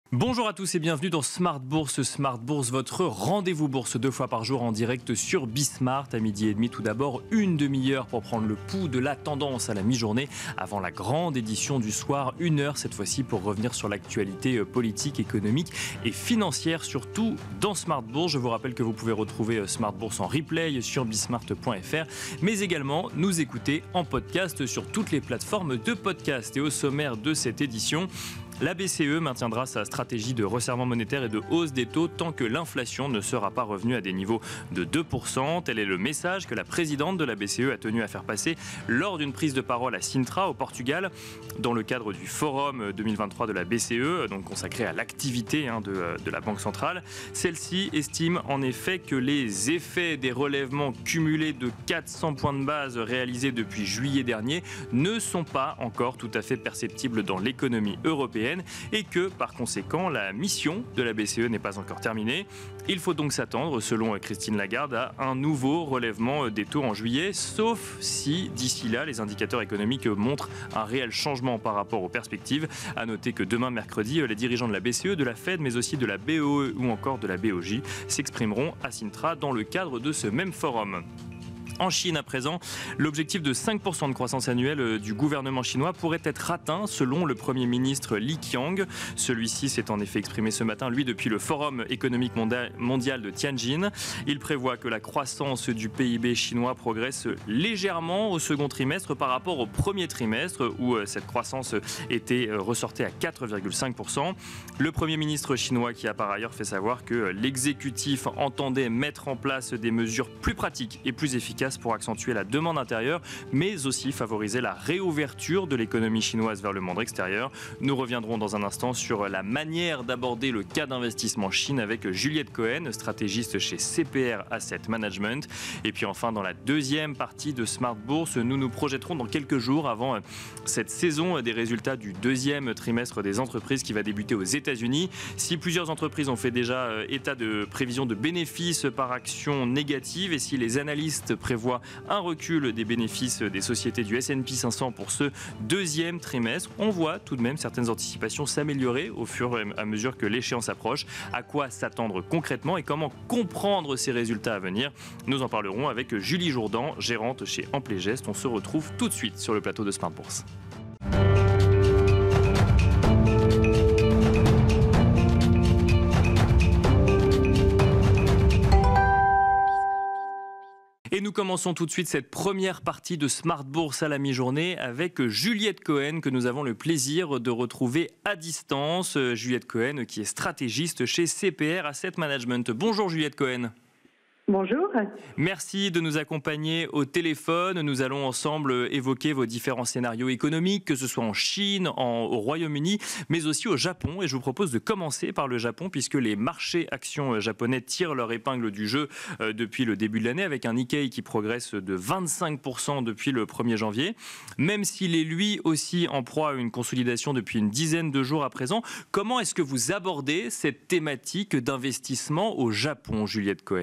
Bonjour à tous et bienvenue dans Smart Bourse. Smart Bourse, votre rendez-vous bourse 2 fois par jour en direct sur Bismart à 12h30. Tout d'abord, une demi-heure pour prendre le pouls de la tendance à la mi-journée avant la grande édition du soir. 1 heure cette fois-ci pour revenir sur l'actualité politique, économique et financière, surtout dans Smart Bourse. Je vous rappelle que vous pouvez retrouver Smart Bourse en replay sur bismart.fr, mais également nous écouter en podcast sur toutes les plateformes de podcast. Et au sommaire de cette édition, la BCE maintiendra sa stratégie de resserrement monétaire et de hausse des taux tant que l'inflation ne sera pas revenue à des niveaux de 2%. Tel est le message que la présidente de la BCE a tenu à faire passer lors d'une prise de parole à Sintra, au Portugal, dans le cadre du Forum 2023 de la BCE, donc consacré à l'activité de la Banque centrale. Celle-ci estime en effet que les effets des relèvements cumulés de 400 points de base réalisés depuis juillet dernier ne sont pas encore tout à fait perceptibles dans l'économie européenne, et que, par conséquent, la mission de la BCE n'est pas encore terminée. Il faut donc s'attendre, selon Christine Lagarde, à un nouveau relèvement des taux en juillet, sauf si, d'ici là, les indicateurs économiques montrent un réel changement par rapport aux perspectives. À noter que demain, mercredi, les dirigeants de la BCE, de la Fed, mais aussi de la BOE ou encore de la BOJ s'exprimeront à Sintra dans le cadre de ce même forum. En Chine, à présent, l'objectif de 5% de croissance annuelle du gouvernement chinois pourrait être atteint, selon le Premier ministre Li Qiang. Celui-ci s'est en effet exprimé ce matin, lui, depuis le Forum économique mondial de Tianjin. Il prévoit que la croissance du PIB chinois progresse légèrement au second trimestre par rapport au premier trimestre, où cette croissance était ressortie à 4,5%. Le Premier ministre chinois qui a par ailleurs fait savoir que l'exécutif entendait mettre en place des mesures plus pratiques et plus efficaces pour accentuer la demande intérieure, mais aussi favoriser la réouverture de l'économie chinoise vers le monde extérieur. Nous reviendrons dans un instant sur la manière d'aborder le cas d'investissement Chine avec Juliette Cohen, stratégiste chez CPR Asset Management. Et puis enfin, dans la deuxième partie de Smart Bourse, nous nous projetterons dans quelques jours avant cette saison des résultats du deuxième trimestre des entreprises qui va débuter aux États-Unis. Si plusieurs entreprises ont fait déjà état de prévision de bénéfices par action négative et si les analystes prévoit un recul des bénéfices des sociétés du S&P 500 pour ce deuxième trimestre, on voit tout de même certaines anticipations s'améliorer au fur et à mesure que l'échéance approche. À quoi s'attendre concrètement et comment comprendre ces résultats à venir? Nous en parlerons avec Julie Jourdan, gérante chez Amplegest. On se retrouve tout de suite sur le plateau de Smart Bourse. Et nous commençons tout de suite cette première partie de Smart Bourse à la mi-journée avec Juliette Cohen que nous avons le plaisir de retrouver à distance. Juliette Cohen qui est stratégiste chez CPR Asset Management. Bonjour Juliette Cohen. Bonjour. Merci de nous accompagner au téléphone. Nous allons ensemble évoquer vos différents scénarios économiques, que ce soit en Chine, au Royaume-Uni, mais aussi au Japon. Et je vous propose de commencer par le Japon, puisque les marchés actions japonais tirent leur épingle du jeu depuis le début de l'année, avec un Nikkei qui progresse de 25% depuis le 1er janvier. Même s'il est lui aussi en proie à une consolidation depuis une dizaine de jours à présent, comment est-ce que vous abordez cette thématique d'investissement au Japon, Juliette Cohen ?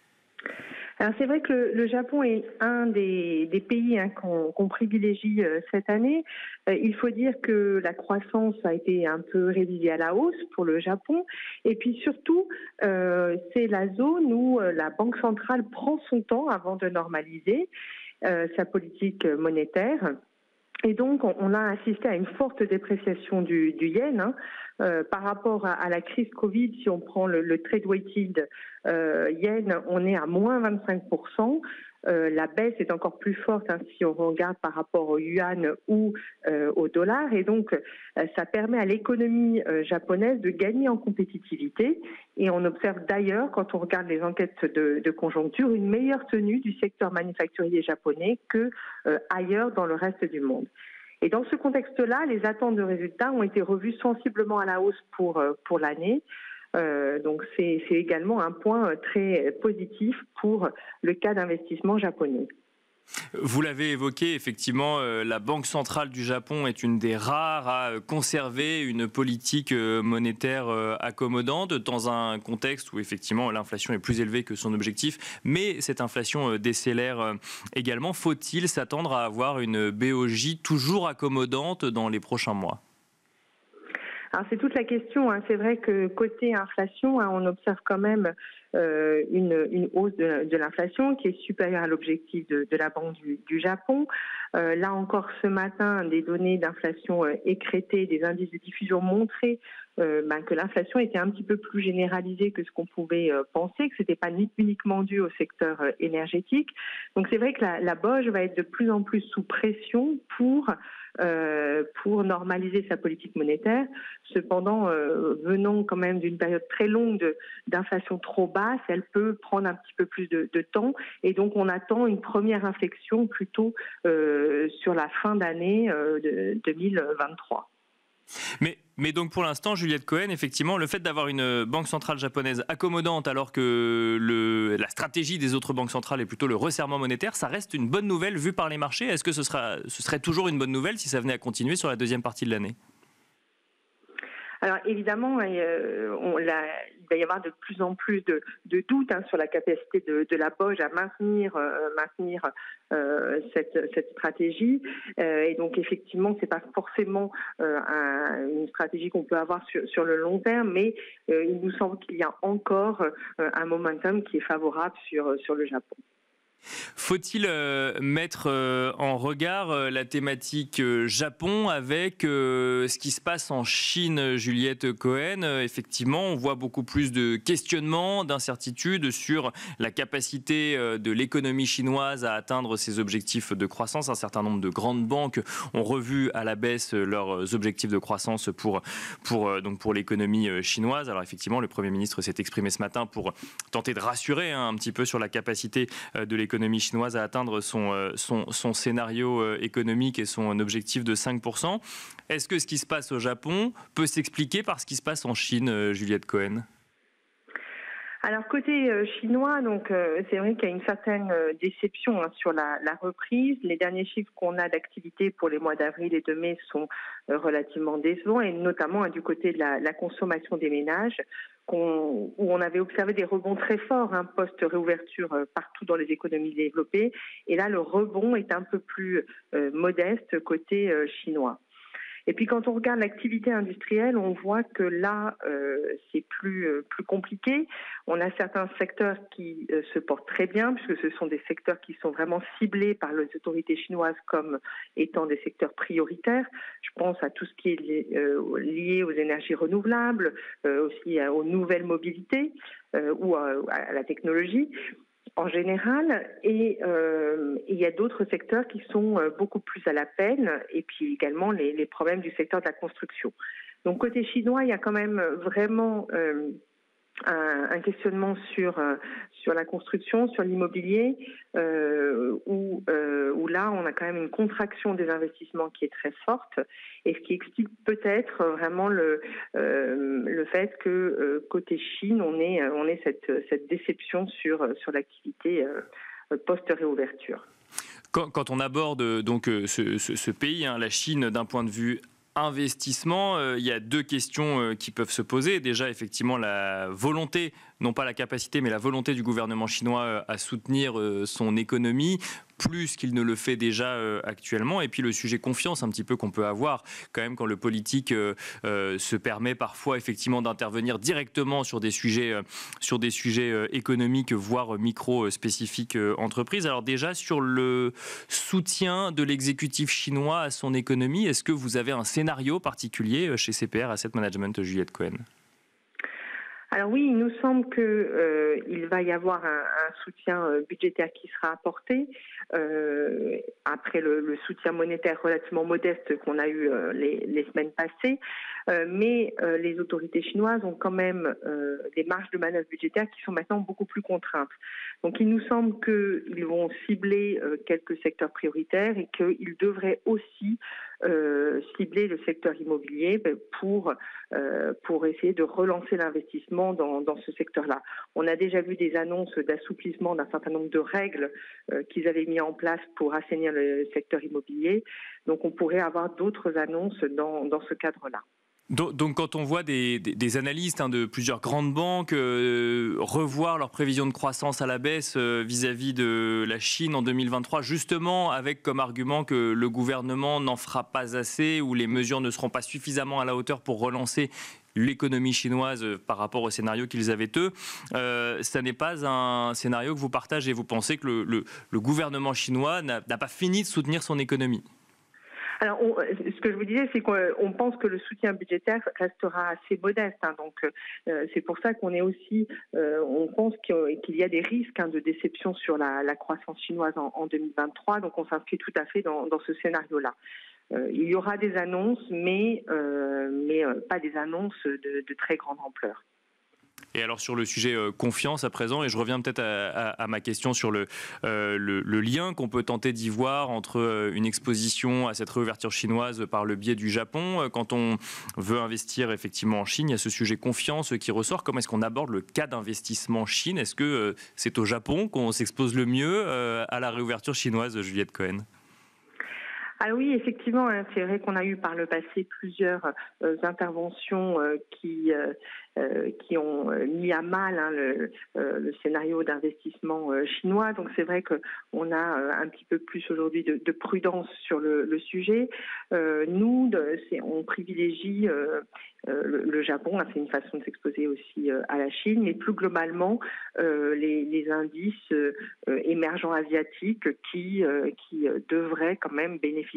Alors c'est vrai que le Japon est un des pays qu'on privilégie cette année. Il faut dire que la croissance a été un peu révisée à la hausse pour le Japon. Et puis surtout, c'est la zone où la Banque centrale prend son temps avant de normaliser sa politique monétaire. Et donc, on a assisté à une forte dépréciation du yen. Par rapport à la crise Covid, si on prend le trade weighted yen, on est à moins 25%. La baisse est encore plus forte si on regarde par rapport au yuan ou au dollar. Et donc, ça permet à l'économie japonaise de gagner en compétitivité. Et on observe d'ailleurs, quand on regarde les enquêtes de conjoncture, une meilleure tenue du secteur manufacturier japonais que ailleurs dans le reste du monde. Et dans ce contexte-là, les attentes de résultats ont été revues sensiblement à la hausse pour l'année. Donc c'est également un point très positif pour le cas d'investissement japonais. Vous l'avez évoqué, effectivement, la Banque centrale du Japon est une des rares à conserver une politique monétaire accommodante dans un contexte où effectivement l'inflation est plus élevée que son objectif, mais cette inflation décélère également. Faut-il s'attendre à avoir une BOJ toujours accommodante dans les prochains mois ? Alors c'est toute la question. C'est vrai que côté inflation, on observe quand même une hausse de l'inflation qui est supérieure à l'objectif de la Banque du Japon. Là encore ce matin, des données d'inflation écrétées, des indices de diffusion montraient que l'inflation était un petit peu plus généralisée que ce qu'on pouvait penser, que ce n'était pas uniquement dû au secteur énergétique. Donc c'est vrai que la BOJ va être de plus en plus sous pression pour normaliser sa politique monétaire. Cependant, venant quand même d'une période très longue d'inflation trop basse, elle peut prendre un petit peu plus de temps. Et donc, on attend une première inflexion plutôt sur la fin d'année de 2023. Mais donc pour l'instant, Juliette Cohen, effectivement, le fait d'avoir une banque centrale japonaise accommodante alors que la stratégie des autres banques centrales est plutôt le resserrement monétaire, ça reste une bonne nouvelle vue par les marchés. Est-ce que ce serait toujours une bonne nouvelle si ça venait à continuer sur la deuxième partie de l'année ? Alors évidemment, il va y avoir de plus en plus de doutes sur la capacité de la BOJ à maintenir cette stratégie. Et donc effectivement, c'est pas forcément une stratégie qu'on peut avoir sur le long terme, mais il nous semble qu'il y a encore un momentum qui est favorable sur le Japon. Faut-il mettre en regard la thématique Japon avec ce qui se passe en Chine, Juliette Cohen ? Effectivement, on voit beaucoup plus de questionnements, d'incertitudes sur la capacité de l'économie chinoise à atteindre ses objectifs de croissance. Un certain nombre de grandes banques ont revu à la baisse leurs objectifs de croissance pour l'économie chinoise. Alors effectivement, le Premier ministre s'est exprimé ce matin pour tenter de rassurer un petit peu sur la capacité de l'économie chinoise à atteindre son scénario économique et son objectif de 5%. Est-ce que ce qui se passe au Japon peut s'expliquer par ce qui se passe en Chine, Juliette Cohen ? Alors côté chinois, donc c'est vrai qu'il y a une certaine déception sur la reprise. Les derniers chiffres qu'on a d'activité pour les mois d'avril et de mai sont relativement décevants, et notamment du côté de la consommation des ménages, où on avait observé des rebonds très forts post-réouverture partout dans les économies développées. Et là, le rebond est un peu plus modeste côté chinois. Et puis quand on regarde l'activité industrielle, on voit que là, c'est plus compliqué. On a certains secteurs qui se portent très bien, puisque ce sont des secteurs qui sont vraiment ciblés par les autorités chinoises comme étant des secteurs prioritaires. Je pense à tout ce qui est lié aux énergies renouvelables, aussi aux nouvelles mobilités ou à la technologie en général, et il y a d'autres secteurs qui sont beaucoup plus à la peine, et puis également les problèmes du secteur de la construction. Donc côté chinois, il y a quand même vraiment un questionnement sur la construction, sur l'immobilier, où là on a quand même une contraction des investissements qui est très forte, et ce qui explique peut-être vraiment le fait que côté Chine on ait cette déception sur l'activité post-réouverture. Quand on aborde donc ce pays, la Chine, d'un point de vue investissement, il y a deux questions qui peuvent se poser. Déjà, effectivement, la volonté, non pas la capacité, mais la volonté du gouvernement chinois à soutenir son économie, plus qu'il ne le fait déjà actuellement. Et puis le sujet confiance un petit peu qu'on peut avoir quand même quand le politique se permet parfois effectivement d'intervenir directement sur des sujets économiques, voire micro-spécifiques entreprises. Alors déjà, sur le soutien de l'exécutif chinois à son économie, est-ce que vous avez un scénario particulier chez CPR Asset Management, Juliette Cohen ? Alors oui, il nous semble qu'il va y avoir un soutien budgétaire qui sera apporté après le soutien monétaire relativement modeste qu'on a eu les semaines passées. Mais les autorités chinoises ont quand même des marges de manœuvre budgétaires qui sont maintenant beaucoup plus contraintes. Donc il nous semble qu'ils vont cibler quelques secteurs prioritaires, et qu'ils devraient aussi cibler le secteur immobilier pour essayer de relancer l'investissement dans ce secteur-là. On a déjà vu des annonces d'assouplissement d'un certain nombre de règles qu'ils avaient mis en place pour assainir le secteur immobilier. Donc on pourrait avoir d'autres annonces dans ce cadre-là. Donc quand on voit des analystes de plusieurs grandes banques revoir leurs prévisions de croissance à la baisse vis-à-vis de la Chine en 2023, justement avec comme argument que le gouvernement n'en fera pas assez ou les mesures ne seront pas suffisamment à la hauteur pour relancer l'économie chinoise par rapport au scénario qu'ils avaient eux, ça n'est pas un scénario que vous partagez. Vous pensez que le gouvernement chinois n'a pas fini de soutenir son économie? Alors, ce que je vous disais, c'est qu'on pense que le soutien budgétaire restera assez modeste. Donc, c'est pour ça qu'on est aussi, on pense qu'il y a des risques de déception sur la croissance chinoise en 2023. Donc, on s'inscrit tout à fait dans ce scénario-là. Il y aura des annonces, mais pas des annonces de très grande ampleur. Et alors sur le sujet confiance à présent, et je reviens peut-être à ma question sur le lien qu'on peut tenter d'y voir entre une exposition à cette réouverture chinoise par le biais du Japon. Quand on veut investir effectivement en Chine, il y a ce sujet confiance qui ressort. Comment est-ce qu'on aborde le cas d'investissement Chine? Est-ce que c'est au Japon qu'on s'expose le mieux à la réouverture chinoise, Juliette Cohen? Ah oui, effectivement, c'est vrai qu'on a eu par le passé plusieurs interventions qui ont mis à mal le scénario d'investissement chinois. Donc c'est vrai qu'on a un petit peu plus aujourd'hui de prudence sur le sujet. Nous, on privilégie le Japon, c'est une façon de s'exposer aussi à la Chine, mais plus globalement les indices émergents asiatiques qui devraient quand même bénéficier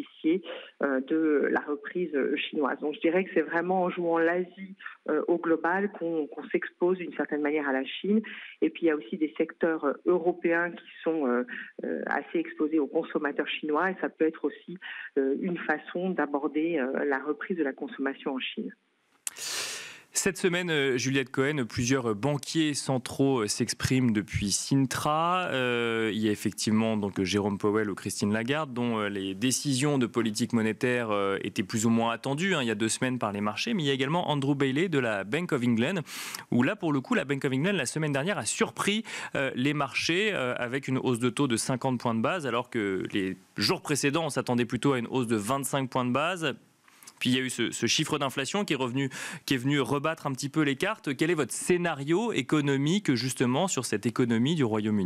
de la reprise chinoise. Donc je dirais que c'est vraiment en jouant l'Asie au global qu'on s'expose d'une certaine manière à la Chine. Et puis il y a aussi des secteurs européens qui sont assez exposés aux consommateurs chinois, et ça peut être aussi une façon d'aborder la reprise de la consommation en Chine. Cette semaine, Juliette Cohen, plusieurs banquiers centraux s'expriment depuis Sintra. Il y a effectivement donc Jérôme Powell ou Christine Lagarde, dont les décisions de politique monétaire étaient plus ou moins attendues il y a 2 semaines par les marchés. Mais il y a également Andrew Bailey de la Bank of England, où là, pour le coup, la Bank of England, la semaine dernière, a surpris les marchés avec une hausse de taux de 50 points de base, alors que les jours précédents, on s'attendait plutôt à une hausse de 25 points de base. Puis il y a eu ce chiffre d'inflation qui est venu rebattre un petit peu les cartes. Quel est votre scénario économique justement sur cette économie du Royaume-Uni ?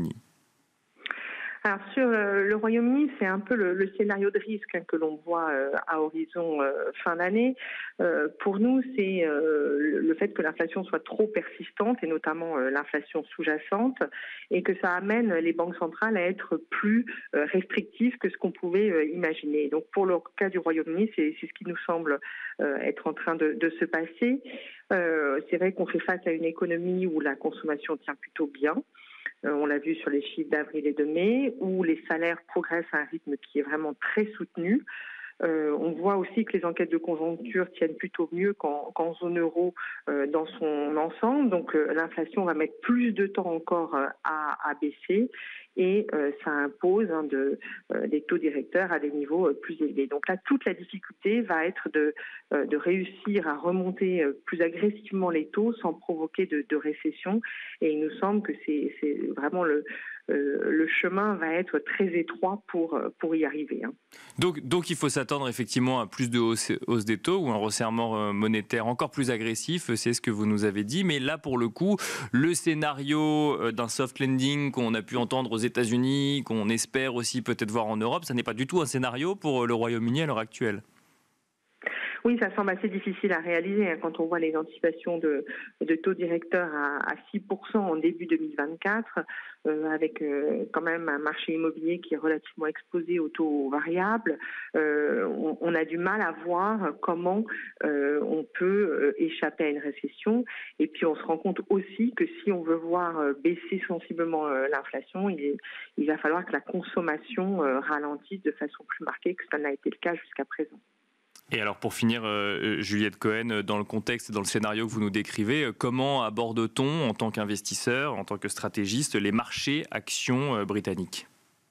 Alors sur le Royaume-Uni, c'est un peu le scénario de risque que l'on voit à horizon fin d'année. Pour nous, c'est le fait que l'inflation soit trop persistante, et notamment l'inflation sous-jacente, et que ça amène les banques centrales à être plus restrictives que ce qu'on pouvait imaginer. Donc pour le cas du Royaume-Uni, c'est ce qui nous semble être en train de se passer. C'est vrai qu'on fait face à une économie où la consommation tient plutôt bien. On l'a vu sur les chiffres d'avril et de mai, où les salaires progressent à un rythme qui est vraiment très soutenu. On voit aussi que les enquêtes de conjoncture tiennent plutôt mieux qu'en zone euro dans son ensemble. Donc l'inflation va mettre plus de temps encore à baisser, et ça impose des taux directeurs à des niveaux plus élevés. Donc là, toute la difficulté va être de réussir à remonter plus agressivement les taux sans provoquer de récession. Et il nous semble que c'est vraiment le chemin va être très étroit pour y arriver. Donc il faut s'attendre effectivement à plus de hausse des taux ou un resserrement monétaire encore plus agressif, c'est ce que vous nous avez dit. Mais là, pour le coup, le scénario d'un soft landing qu'on a pu entendre aux États-Unis, qu'on espère aussi peut-être voir en Europe, ça n'est pas du tout un scénario pour le Royaume-Uni à l'heure actuelle. Oui, ça semble assez difficile à réaliser quand on voit les anticipations de taux directeurs à 6% en début 2024, avec quand même un marché immobilier qui est relativement exposé aux taux variables. On a du mal à voir comment on peut échapper à une récession. Et puis on se rend compte aussi que si on veut voir baisser sensiblement l'inflation, il va falloir que la consommation ralentisse de façon plus marquée que ça n'a été le cas jusqu'à présent. Et alors pour finir, Juliette Cohen, dans le contexte et dans le scénario que vous nous décrivez, comment aborde-t-on en tant qu'investisseur, en tant que stratégiste, les marchés actions britanniques ?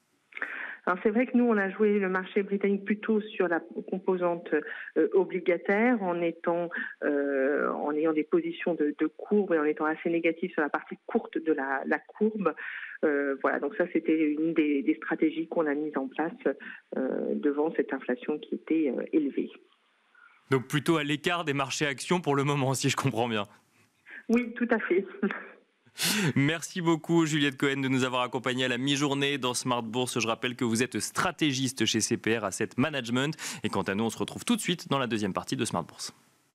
Alors c'est vrai que nous, on a joué le marché britannique plutôt sur la composante obligataire, en ayant des positions de courbe et en étant assez négatif sur la partie courte de la courbe. Voilà, donc ça c'était une des stratégies qu'on a mises en place devant cette inflation qui était élevée. Donc plutôt à l'écart des marchés actions pour le moment, si je comprends bien. Oui, tout à fait. Merci beaucoup Juliette Cohen de nous avoir accompagnés à la mi-journée dans Smart Bourse. Je rappelle que vous êtes stratégiste chez CPR Asset Management. Et quant à nous, on se retrouve tout de suite dans la deuxième partie de Smart Bourse.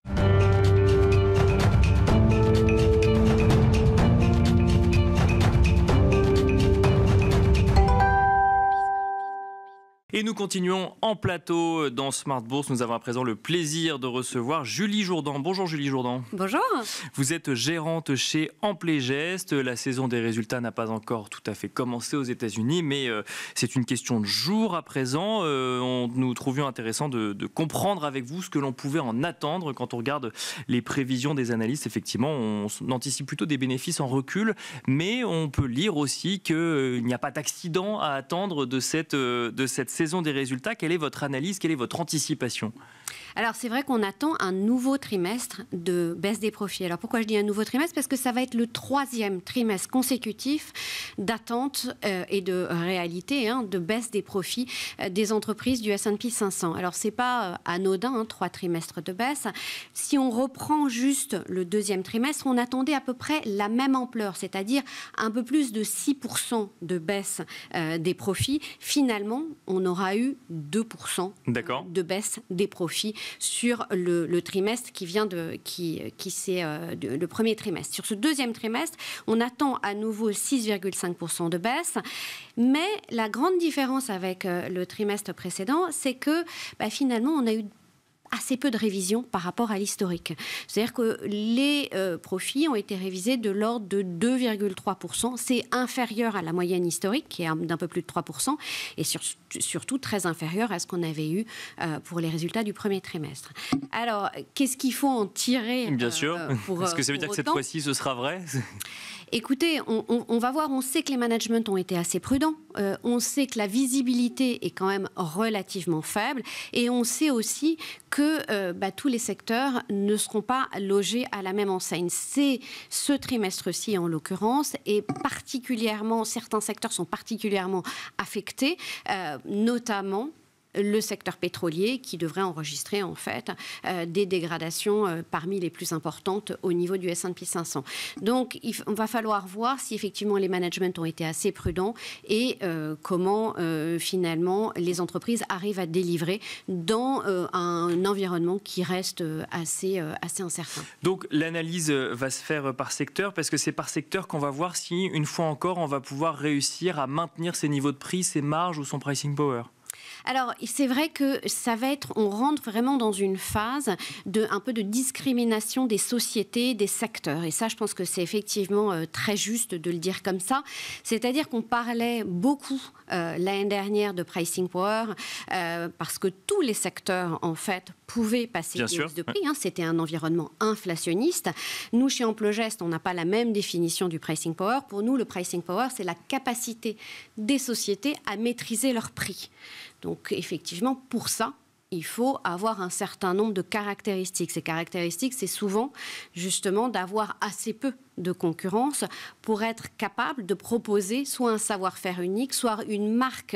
Et nous continuons en plateau dans Smart Bourse. Nous avons à présent le plaisir de recevoir Julie Jourdan. Bonjour Julie Jourdan. Bonjour. Vous êtes gérante chez Amplegest. La saison des résultats n'a pas encore tout à fait commencé aux États-Unis, mais c'est une question de jour à présent. Nous trouvions intéressant de comprendre avec vous ce que l'on pouvait en attendre quand on regarde les prévisions des analystes. Effectivement, on anticipe plutôt des bénéfices en recul, mais on peut lire aussi qu'il n'y a pas d'accident à attendre de cette saison des résultats. Quelle est votre analyse, quelle est votre anticipation ? Alors c'est vrai qu'on attend un nouveau trimestre de baisse des profits. Alors pourquoi je dis un nouveau trimestre ? Parce que ça va être le 3e trimestre consécutif d'attente et de réalité de baisse des profits des entreprises du S&P 500. Alors c'est pas anodin, 3 trimestres de baisse. Si on reprend juste le 2e trimestre, on attendait à peu près la même ampleur, c'est-à-dire un peu plus de 6% de baisse des profits. Finalement, on aura eu 2% de baisse des profits sur le trimestre qui vient le premier trimestre. Sur ce 2e trimestre, on attend à nouveau 6,5% de baisse, mais la grande différence avec le trimestre précédent, c'est que finalement, on a eu assez peu de révisions par rapport à l'historique. C'est-à-dire que les profits ont été révisés de l'ordre de 2,3%. C'est inférieur à la moyenne historique, qui est d'un peu plus de 3%, et surtout très inférieur à ce qu'on avait eu pour les résultats du premier trimestre. Alors, qu'est-ce qu'il faut en tirer Bien sûr. Est-ce que ça veut dire que cette fois-ci, ce sera vrai ? Écoutez, on va voir, on sait que les managements ont été assez prudents, on sait que la visibilité est quand même relativement faible, et on sait aussi que tous les secteurs ne seront pas logés à la même enseigne. C'est ce trimestre-ci en l'occurrence, et particulièrement, certains secteurs sont particulièrement affectés, notamment le secteur pétrolier qui devrait enregistrer en fait des dégradations parmi les plus importantes au niveau du S&P 500. Donc il va falloir voir si effectivement les managements ont été assez prudents et comment finalement les entreprises arrivent à délivrer dans un environnement qui reste assez incertain. Donc l'analyse va se faire par secteur, parce que c'est par secteur qu'on va voir si, une fois encore, on va pouvoir réussir à maintenir ses niveaux de prix, ses marges ou son pricing power. Alors, c'est vrai que on rentre vraiment dans une phase un peu de discrimination des sociétés, des secteurs. Et ça, je pense que c'est effectivement très juste de le dire comme ça. C'est-à-dire qu'on parlait beaucoup l'année dernière de pricing power parce que tous les secteurs, en fait, pouvaient passer des hausses de prix. C'était un environnement inflationniste. Nous, chez Amplegest, on n'a pas la même définition du pricing power. Pour nous, le pricing power, c'est la capacité des sociétés à maîtriser leurs prix. Donc, effectivement, pour ça, il faut avoir un certain nombre de caractéristiques. Ces caractéristiques, c'est souvent, justement, d'avoir assez peu de concurrence pour être capable de proposer soit un savoir-faire unique, soit une marque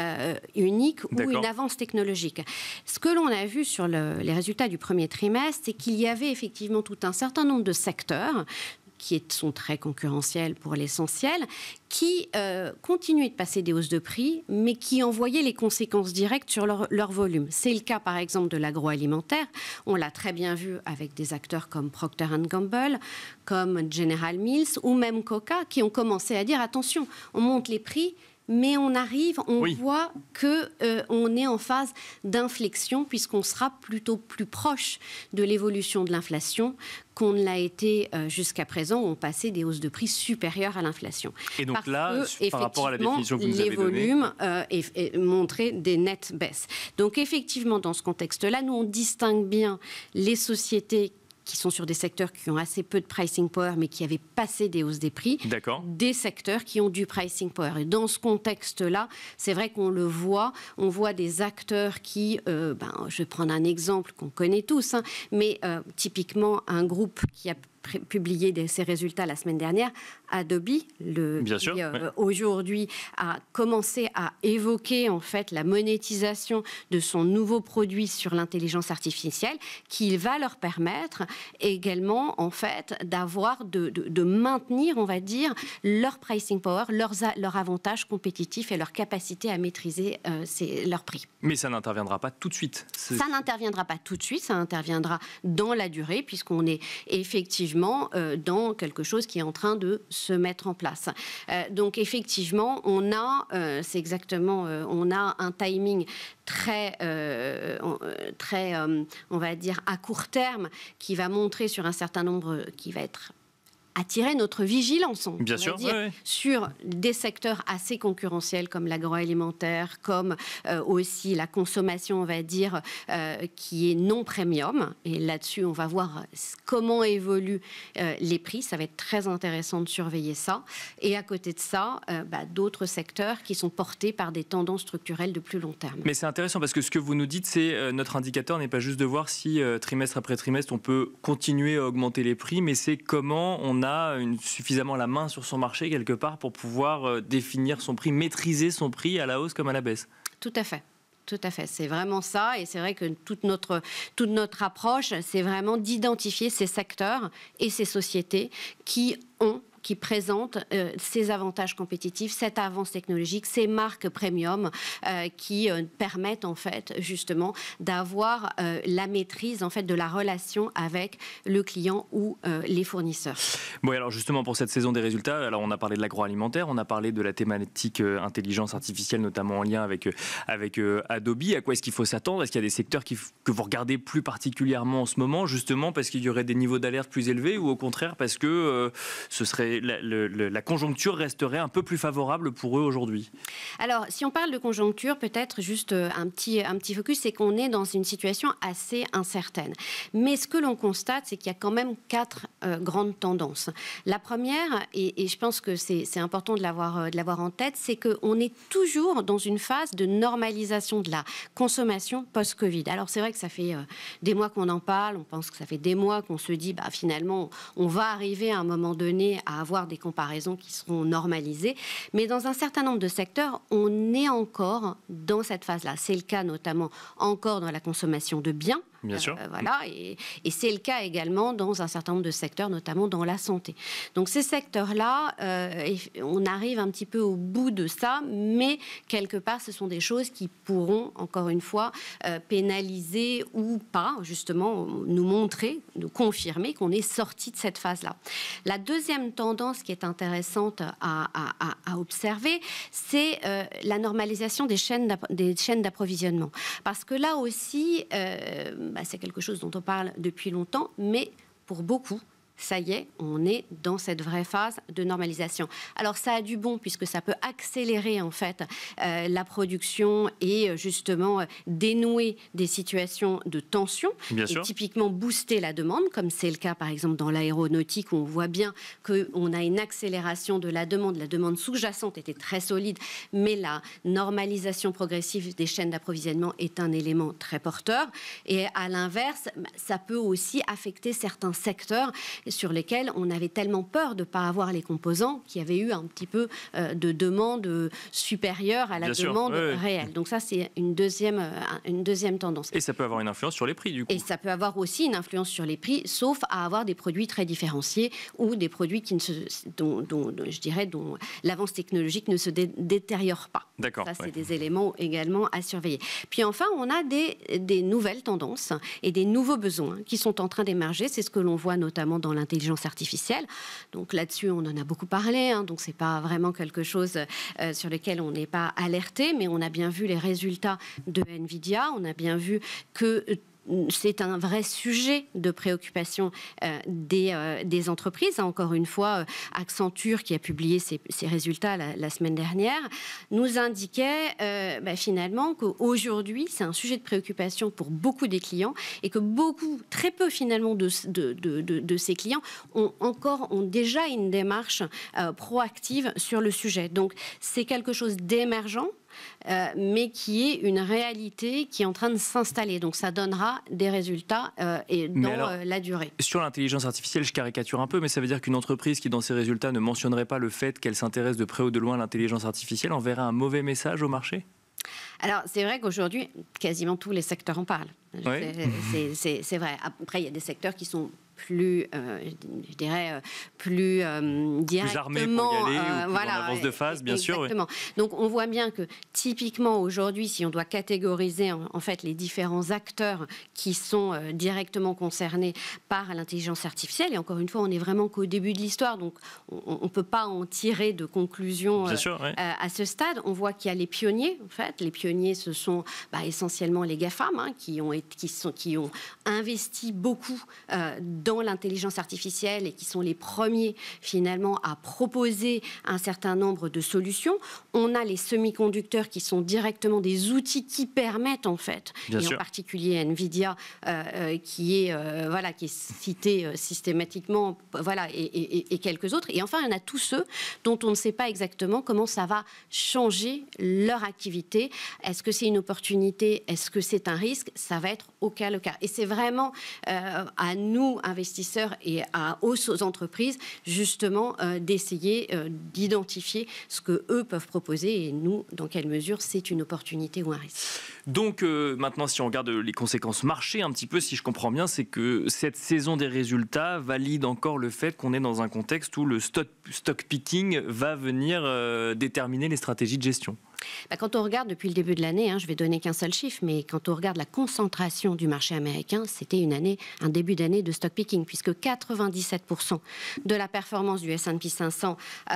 unique ou une avance technologique. Ce que l'on a vu sur les résultats du premier trimestre, c'est qu'il y avait effectivement tout un certain nombre de secteurs qui sont très concurrentiels pour l'essentiel, qui continuaient de passer des hausses de prix, mais qui en voyaient les conséquences directes sur leur volume. C'est le cas, par exemple, de l'agroalimentaire. On l'a très bien vu avec des acteurs comme Procter & Gamble, comme General Mills, ou même Coca, qui ont commencé à dire, attention, on monte les prix, mais on voit qu'on est en phase d'inflexion, puisqu'on sera plutôt plus proche de l'évolution de l'inflation qu'on ne l'a été jusqu'à présent, où on passait des hausses de prix supérieures à l'inflation. Et donc par rapport à la définition que vous nous avez donnée, les volumes montraient des nettes baisses. Donc effectivement, dans ce contexte-là, nous, on distingue bien les sociétés qui sont sur des secteurs qui ont assez peu de pricing power, mais qui avaient passé des hausses des prix, des secteurs qui ont du pricing power. Et dans ce contexte-là, c'est vrai qu'on le voit, on voit des acteurs qui, je vais prendre un exemple qu'on connaît tous, mais typiquement un groupe qui a publié ses résultats la semaine dernière. Adobe, aujourd'hui, a commencé à évoquer en fait la monétisation de son nouveau produit sur l'intelligence artificielle, qui va leur permettre également en fait de maintenir, on va dire, leur pricing power, leur avantage compétitif et leur capacité à maîtriser leurs prix. Mais ça n'interviendra pas tout de suite. Ça n'interviendra pas tout de suite, ça interviendra dans la durée, puisqu'on est effectivement dans quelque chose qui est en train de se mettre en place. Donc effectivement, on a un timing très, on va dire, à court terme, qui va montrer sur un certain nombre, qui va attirer notre vigilance, bien sûr, sur des secteurs assez concurrentiels comme l'agroalimentaire, comme aussi la consommation, on va dire, qui est non premium. Et là-dessus, on va voir comment évoluent les prix. Ça va être très intéressant de surveiller ça. Et à côté de ça, d'autres secteurs qui sont portés par des tendances structurelles de plus long terme. Mais c'est intéressant parce que ce que vous nous dites, c'est notre indicateur n'est pas juste de voir si trimestre après trimestre, on peut continuer à augmenter les prix, mais c'est comment on a suffisamment la main sur son marché quelque part pour pouvoir définir son prix, maîtriser son prix à la hausse comme à la baisse. Tout à fait. Tout à fait, c'est vraiment ça, et c'est vrai que toute notre approche, c'est vraiment d'identifier ces secteurs et ces sociétés qui présentent ces avantages compétitifs, cette avance technologique, ces marques premium qui permettent en fait justement d'avoir la maîtrise en fait de la relation avec le client ou les fournisseurs. Bon, alors justement pour cette saison des résultats, alors on a parlé de l'agroalimentaire, on a parlé de la thématique intelligence artificielle, notamment en lien avec Adobe. À quoi est-ce qu'il faut s'attendre? Est-ce qu'il y a des secteurs que vous regardez plus particulièrement en ce moment, justement parce qu'il y aurait des niveaux d'alerte plus élevés, ou au contraire parce que ce serait la conjoncture resterait un peu plus favorable pour eux aujourd'hui? Alors, si on parle de conjoncture, peut-être juste un petit focus, c'est qu'on est dans une situation assez incertaine. Mais ce que l'on constate, c'est qu'il y a quand même 4 grandes tendances. La première, et je pense que c'est important de l'avoir en tête, c'est qu'on est toujours dans une phase de normalisation de la consommation post-Covid. Alors, c'est vrai que ça fait des mois qu'on en parle, on pense que ça fait des mois qu'on se dit, finalement, on va arriver à un moment donné à avoir des comparaisons qui seront normalisées. Mais dans un certain nombre de secteurs, on est encore dans cette phase-là. C'est le cas notamment encore dans la consommation de biens. Bien sûr. Voilà, et c'est le cas également dans un certain nombre de secteurs, notamment dans la santé. Donc ces secteurs-là, on arrive un petit peu au bout de ça, mais quelque part, ce sont des choses qui pourront, encore une fois, pénaliser ou pas, justement, nous montrer, nous confirmer qu'on est sorti de cette phase-là. La deuxième tendance qui est intéressante à observer, c'est la normalisation des chaînes d'approvisionnement. Parce que là aussi, c'est quelque chose dont on parle depuis longtemps, mais pour beaucoup, ça y est, on est dans cette vraie phase de normalisation. Alors ça a du bon puisque ça peut accélérer en fait la production et justement dénouer des situations de tension et typiquement booster la demande, comme c'est le cas par exemple dans l'aéronautique où on voit bien qu'on a une accélération de la demande. La demande sous-jacente était très solide, mais la normalisation progressive des chaînes d'approvisionnement est un élément très porteur. Et à l'inverse, ça peut aussi affecter certains secteurs sur lesquels on avait tellement peur de ne pas avoir les composants qu'il y avait eu un petit peu de demande supérieure à la demande réelle. Donc ça, c'est une deuxième tendance. Et ça peut avoir une influence sur les prix, du coup. Et ça peut avoir aussi une influence sur les prix, sauf à avoir des produits très différenciés ou des produits dont l'avance technologique ne se détériore pas. D'accord. Ça, c'est des éléments également à surveiller. Puis enfin, on a des nouvelles tendances et des nouveaux besoins qui sont en train d'émerger. C'est ce que l'on voit notamment dans l'intelligence artificielle. Donc là-dessus, on en a beaucoup parlé. Donc c'est pas vraiment quelque chose sur lequel on n'est pas alerté, mais on a bien vu les résultats de Nvidia. On a bien vu que c'est un vrai sujet de préoccupation des entreprises. Encore une fois, Accenture, qui a publié ses résultats la semaine dernière, nous indiquait finalement qu'aujourd'hui, c'est un sujet de préoccupation pour beaucoup des clients et que très peu finalement de ces clients ont déjà une démarche proactive sur le sujet. Donc, c'est quelque chose d'émergent. mais qui est une réalité qui est en train de s'installer. Donc ça donnera des résultats dans la durée. Sur l'intelligence artificielle, je caricature un peu, mais ça veut dire qu'une entreprise qui, dans ses résultats, ne mentionnerait pas le fait qu'elle s'intéresse de près ou de loin à l'intelligence artificielle enverrait un mauvais message au marché ? Alors, c'est vrai qu'aujourd'hui, quasiment tous les secteurs en parlent. Oui. C'est vrai. Après, il y a des secteurs qui sont plus, je dirais, plus directement... Plus armés pour y aller, ou plus en avance de phase, bien sûr. Exactement. Oui. Donc, on voit bien que, typiquement, aujourd'hui, si on doit catégoriser, en fait, les différents acteurs qui sont directement concernés par l'intelligence artificielle, et encore une fois, on n'est vraiment qu'au début de l'histoire, donc on ne peut pas en tirer de conclusion à ce stade. On voit qu'il y a les pionniers, en fait. Les pionniers, ce sont essentiellement les GAFAM, qui ont investi beaucoup dans l'intelligence artificielle et qui sont les premiers finalement à proposer un certain nombre de solutions. On a les semi-conducteurs qui sont directement des outils qui permettent en fait, en particulier Nvidia qui est cité systématiquement, et quelques autres. Et enfin, il y en a tous ceux dont on ne sait pas exactement comment ça va changer leur activité. Est-ce que c'est une opportunité? Est-ce que c'est un risque? Ça va être au cas le cas. Et c'est vraiment à nous, investisseurs, et aux entreprises, justement, d'essayer d'identifier ce qu'eux peuvent proposer et nous, dans quelle mesure c'est une opportunité ou un risque. Donc maintenant, si on regarde les conséquences marché un petit peu, si je comprends bien, c'est que cette saison des résultats valide encore le fait qu'on est dans un contexte où le stock picking va venir déterminer les stratégies de gestion. Quand on regarde depuis le début de l'année, je vais donner qu'un seul chiffre, mais quand on regarde la concentration du marché américain, c'était un début d'année de stock picking, puisque 97% de la performance du S&P 500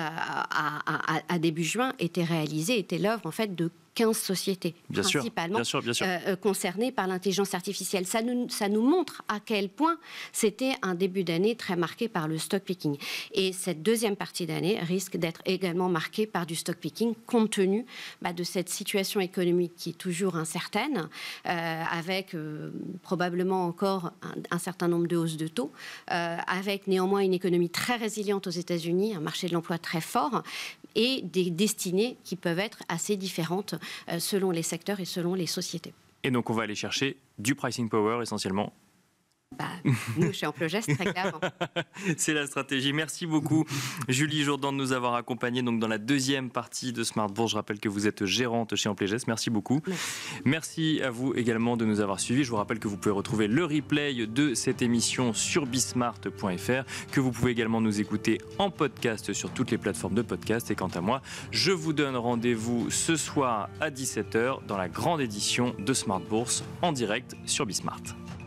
à début juin était l'œuvre en fait de 15 sociétés, principalement concernées par l'intelligence artificielle. Ça nous montre à quel point c'était un début d'année très marqué par le stock picking. Et cette deuxième partie d'année risque d'être également marquée par du stock picking, compte tenu de cette situation économique qui est toujours incertaine, avec probablement encore un certain nombre de hausses de taux, avec néanmoins une économie très résiliente aux États-Unis, un marché de l'emploi très fort, et des destinées qui peuvent être assez différentes selon les secteurs et selon les sociétés. Et donc on va aller chercher du pricing power essentiellement. Nous, chez Amplogest, très clairement. C'est la stratégie. Merci beaucoup, Julie Jourdan, de nous avoir accompagnés donc, dans la deuxième partie de Smart Bourse. Je rappelle que vous êtes gérante chez Amplogest. Merci beaucoup. Merci à vous également de nous avoir suivis. Je vous rappelle que vous pouvez retrouver le replay de cette émission sur bismart.fr, que vous pouvez également nous écouter en podcast sur toutes les plateformes de podcast. Et quant à moi, je vous donne rendez-vous ce soir à 17h dans la grande édition de Smart Bourse en direct sur Bismart.